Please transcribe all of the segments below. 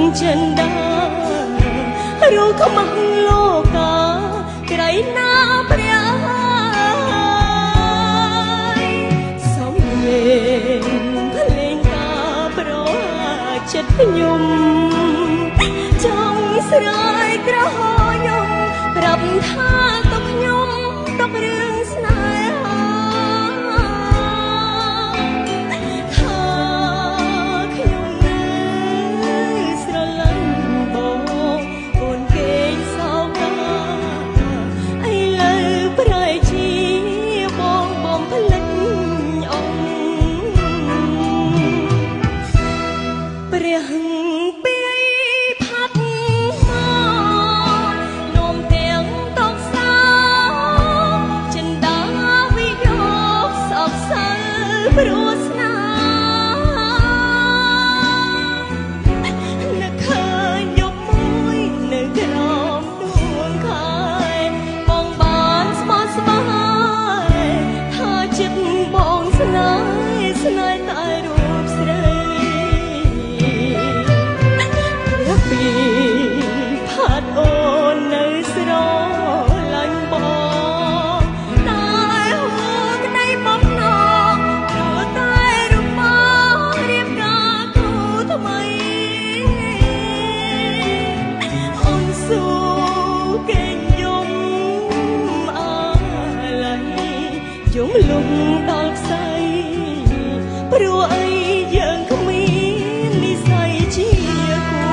ចិនដារូខ្មាស់លោកាក្រៃណាព្រះសំលេងភ្លេងការប្រចិត្តខ្ញុំចង់ស្រ័យក្រហមខ្ញុំប្រាប់ថាទៅខ្ញុំទៅរឿងស្នេហាថាខ្ញុំនៅស្រឡាញ់បងអូនគេសោកាឥឡូវប្រែជាបងបំភ្លេចអង្គព្រះព្រោះស្នានឹកឃើញយប់មួយនៅក្រោមដួងខែបងបានស្មោះស្ម័គ្រថាចិត្តបងស្នេហ៍តែរូបស្រីព្រះពីផាត់អូននៅស្រឡាញ់បងតែហូរក្តីបំណងយំលំដល់ខ្សែព្រោះអីយើងគ្មាននិស្ស័យជាគូ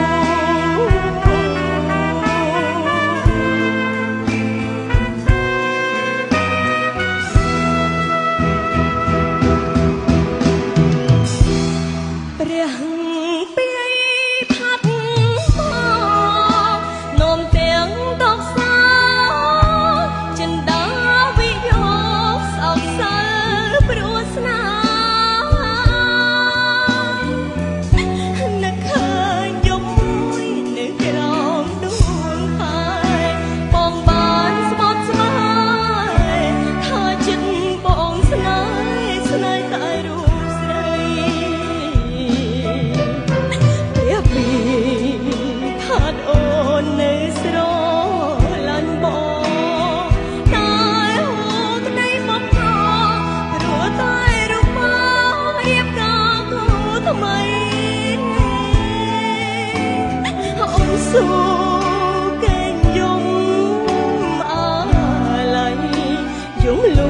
ព្រះពីផាត់មកនោមទាំងតកសាចិនដាវិយោសោកសៅព្រោះស្នានឹកឃើញយប់មួយនៅក្រោមដួងខែបងបានស្មោះស្ម័គ្រថាចិត្តបងស្នេហ៍តែរូបស្រីព្រះពីផាត់អូននៅស្រឡាញ់បងតែហូរក្តីបំណងព្រោះតែរូបបងរៀបការគូថ្មីអូនសួរកេងយំអាឡ័យយំល